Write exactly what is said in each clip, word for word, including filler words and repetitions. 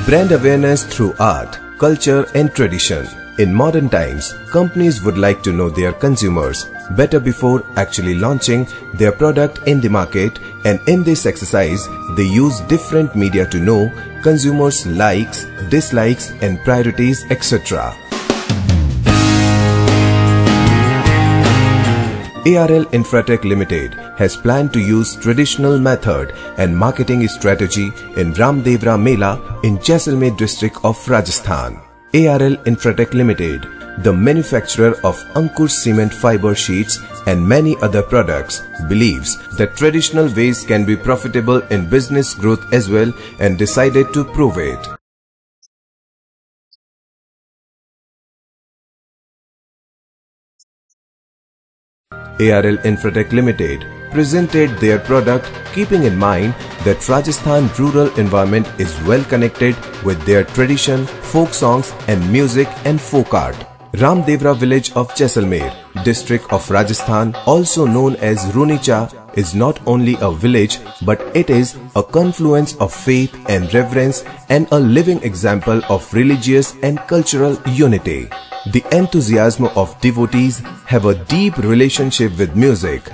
Brand awareness through art, culture and tradition. In modern times, companies would like to know their consumers better before actually launching their product in the market, and in this exercise, they use different media to know consumers' likes, dislikes and priorities, et cetera. A R L Infratech Limited has planned to use traditional method and marketing strategy in Ramdevra Mela in Jaisalmer district of Rajasthan. A R L Infratech Limited, the manufacturer of Ankur Cement Fiber Sheets and many other products, believes that traditional ways can be profitable in business growth as well and decided to prove it. A R L Infratech Limited presented their product keeping in mind that Rajasthan rural environment is well connected with their tradition, folk songs and music and folk art. Ramdevra village of Jaisalmer, district of Rajasthan, also known as Runicha, is not only a village but it is a confluence of faith and reverence and a living example of religious and cultural unity. The enthusiasm of devotees have a deep relationship with music.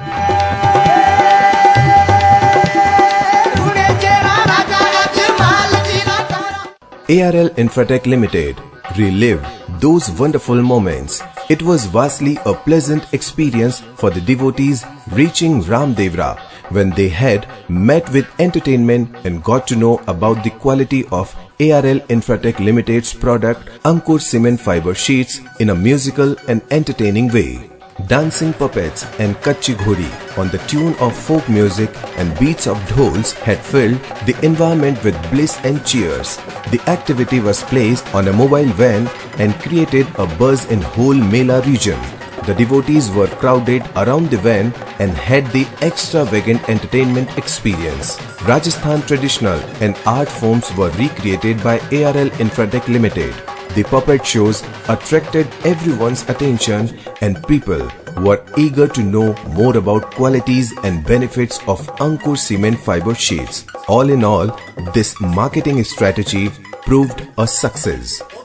A R L Infratech Limited relive those wonderful moments. It was vastly a pleasant experience for the devotees reaching Ramdevra when they had met with entertainment and got to know about the quality of A R L Infratech Limited's product Ankur Cement Fiber Sheets in a musical and entertaining way. Dancing puppets and Kachi Ghori on the tune of folk music and beats of dhols had filled the environment with bliss and cheers. The activity was placed on a mobile van and created a buzz in whole Mela region. The devotees were crowded around the van and had the extravagant entertainment experience. Rajasthan traditional and art forms were recreated by A R L Infratech Limited. The puppet shows attracted everyone's attention and people were eager to know more about qualities and benefits of Ankur Cement Fiber Sheets. All in all, this marketing strategy proved a success.